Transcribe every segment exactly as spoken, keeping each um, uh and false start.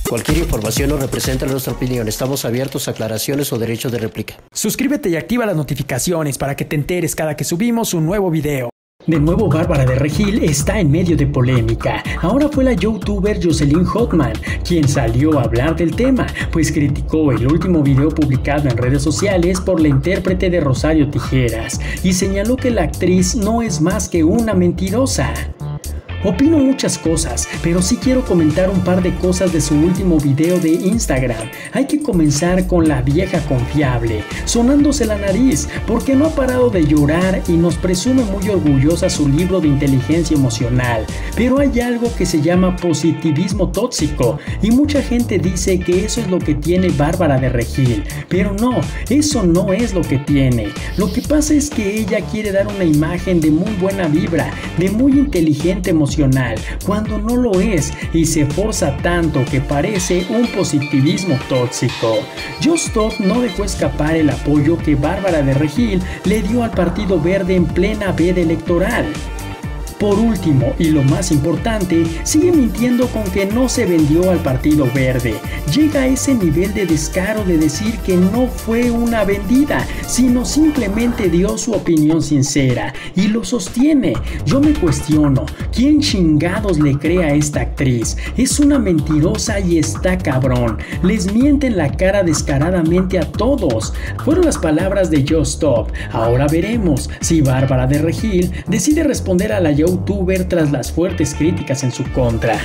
Cualquier información no representa nuestra opinión. Estamos abiertos a aclaraciones o derechos de réplica. Suscríbete y activa las notificaciones para que te enteres cada que subimos un nuevo video. De nuevo, Bárbara de Regil está en medio de polémica. Ahora fue la youtuber Jocelyn Hoffman quien salió a hablar del tema, pues criticó el último video publicado en redes sociales por la intérprete de Rosario Tijeras y señaló que la actriz no es más que una mentirosa. Opino muchas cosas, pero sí quiero comentar un par de cosas de su último video de Instagram. Hay que comenzar con la vieja confiable, sonándose la nariz, porque no ha parado de llorar y nos presume muy orgullosa su libro de inteligencia emocional. Pero hay algo que se llama positivismo tóxico, y mucha gente dice que eso es lo que tiene Bárbara de Regil. Pero no, eso no es lo que tiene. Lo que pasa es que ella quiere dar una imagen de muy buena vibra, de muy inteligente emocional, cuando no lo es, y se forza tanto que parece un positivismo tóxico. Just Stop no dejó escapar el apoyo que Bárbara de Regil le dio al Partido Verde en plena veda electoral. Por último, y lo más importante, sigue mintiendo con que no se vendió al Partido Verde. Llega a ese nivel de descaro de decir que no fue una vendida, sino simplemente dio su opinión sincera, y lo sostiene. Yo me cuestiono, ¿quién chingados le cree a esta actriz? Es una mentirosa y está cabrón. Les miente en la cara descaradamente a todos. Fueron las palabras de Just Stop. Ahora veremos si Bárbara de Regil decide responder a la youtuber tras las fuertes críticas en su contra.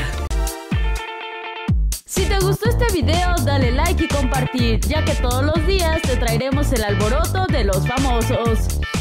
Si te gustó este video, dale like y compartir, ya que todos los días te traeremos el alboroto de los famosos.